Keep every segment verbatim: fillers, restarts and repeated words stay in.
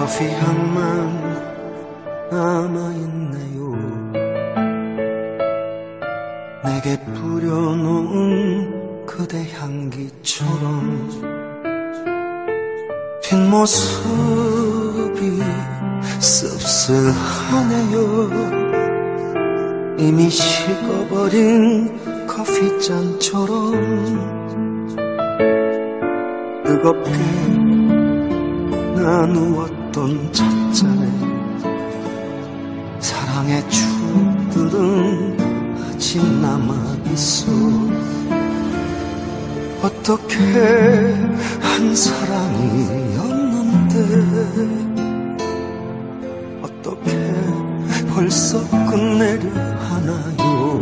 커피 향만 남아있네요. 내게 뿌려놓은 그대 향기처럼 뒷모습이 씁쓸하네요. 이미 식어버린 커피잔처럼 뜨겁게 나누었던 찻잔에 사랑의 추억들은 아직 남아있어. 어떻게 한 사랑이었는데 어떻게 벌써 끝내려 하나요.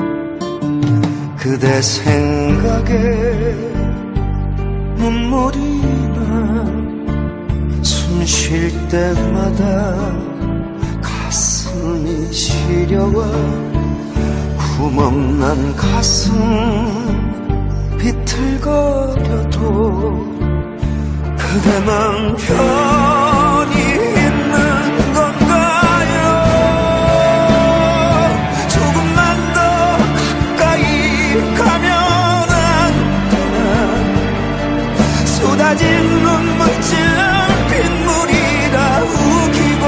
그대 생각에 눈물이 나 숨 쉴 때마다 가슴이 시려와 구멍난 가슴 비틀거려도 그대만 편히 있는 건가요. 조금만 더 가까이 가면 안 되나. 쏟아진 눈물쯤 빗물이라 우기고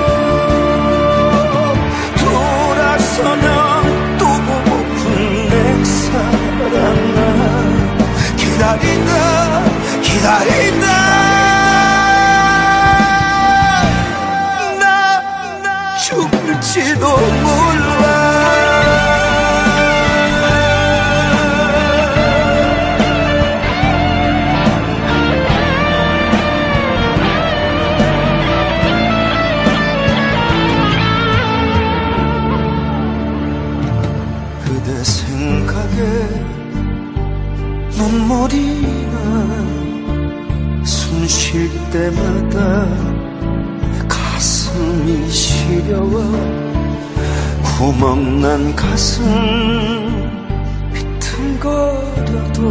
돌아서면 또 보고픈 내 사랑아. 기다린다 기다린다. 나 죽을지도 몰라. 그대 생각에 눈물이 나 숨 쉴 때마다 가슴이 시려와 구멍난 가슴 비틀거려도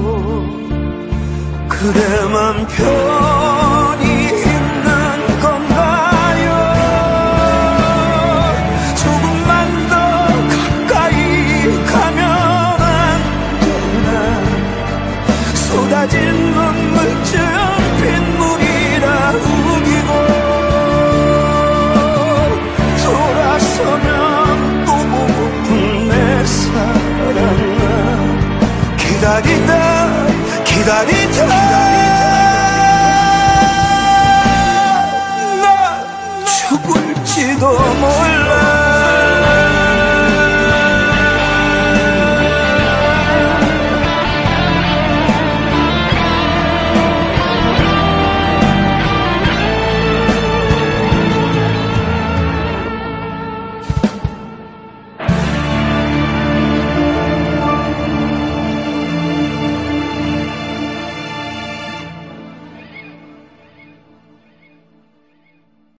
그대만 편히 있는 건가요. 조금만 더 가까이 가면 안 되나. 쏟아진 눈물쯤 빗물이라 우기고 돌아서면 또 보고픈 내 사랑아. 기다린다 기다린다. 나 죽을지도 몰라.